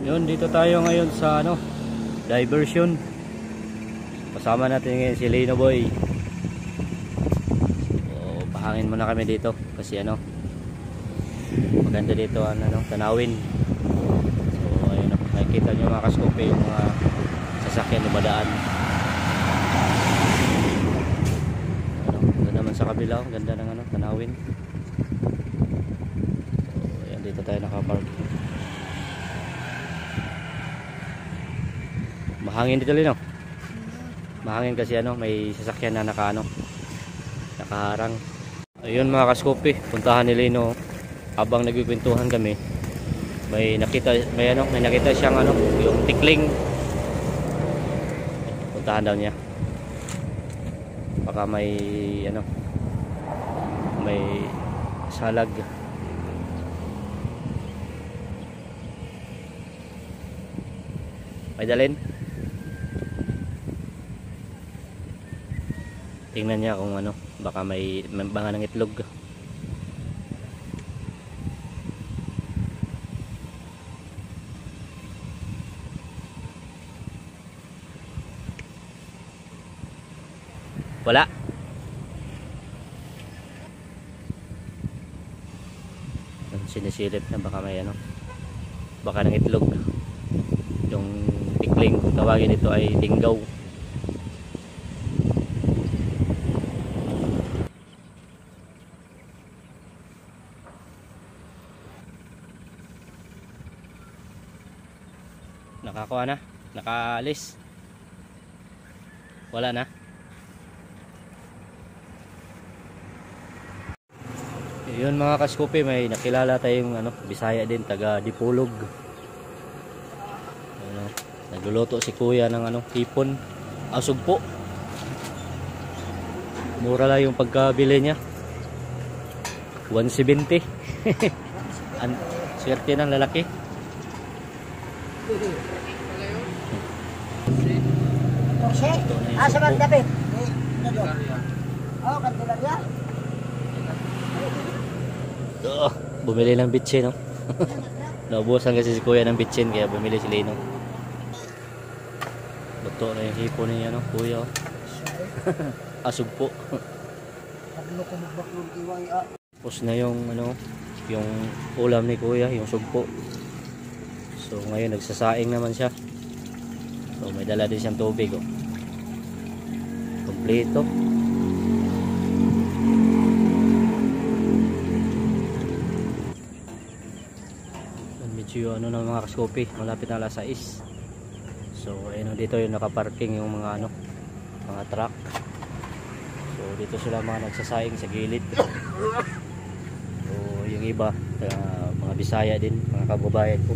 Yun, dito tayo ngayon sa diversion. Kasama natin ngayon si Lino Boy. So, pahangin muna kami dito kasi maganda dito ang tanawin. So ayun, nakikita nyo mga kaskope yung mga sasakyan lumadaan. Ganda naman sa kabila, ganda ng tanawin. So ayan, dito tayo nakapark. Mahangin dito, Lino. Mahangin kasi may sasakyan na nakaharang. Ayun mga kaskope, puntahan ni Lino. Habang nagkukwentuhan kami, may nakita siyang yung tikling. Puntahan daw niya. Baka may salag. May dalhin. Tingnan niya kung baka may banga ng itlog. Wala. Sinisilip na baka may baka ng itlog. Yung tikling, kung tawagin ito ay tinggaw. Nakakuha na, nakaalis. Wala na. Yun mga kaskope, may nakilala tayong Bisaya din, taga Dipolog. Nagluluto si kuya ng hipon, sugpo. Mura lang yung pagkabili niya, 170. Swerte ng lalaki. Sa Magdabi. Oh, Candelaria. Bumili ng bitsin, naubusan kasi si kuya ng bitsin, kaya bumili si Lino. Luto na yung hipon niya, kuya. Sugpo. Tapos na yung yung ulam ni kuya, yung sugpo. So ngayon nagsasaing naman siya. So may dala din siyang tubig, kompleto. Medyo ng mga kaskope, malapit na alas 6. So ayun, dito yung nakaparking yung mga mga truck. So dito sila mga nagsasaing sa gilid. So yung iba mga Bisaya din, mga kababayan ko.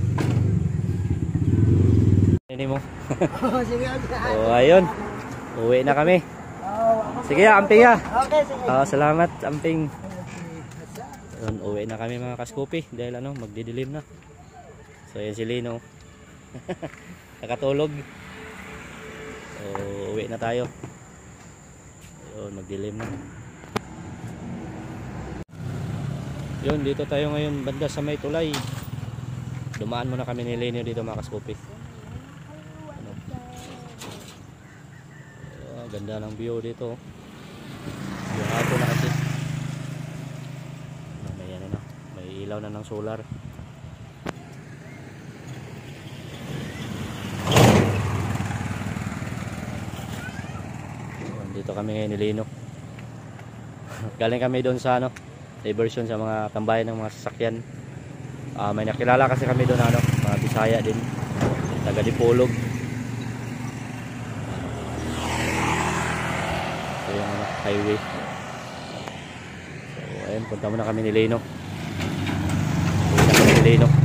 Mo. So ayun, uwi na kami. Sige, amping ha. Salamat, amping. Ayun, uwi na kami mga kaskope dahil magdidilim na. So yan si Lino. Nakatulog. So uwi na tayo. Ayun, magdilim na. Yun, dito tayo ngayon banda sa may tulay. Dumaan muna kami ni Lino dito mga kaskope. Ganda ng view dito. Yung hapon na kasi. May ilaw na ng solar. Dito kami ngayon ni Lino. Galing kami doon sa diversion sa mga tambayan ng mga sasakyan. May nakilala kasi kami doon mga Bisaya din, taga Dipolog. So yung highway. So ayun, punta muna kami ni Lino. Punta kami ni Lino.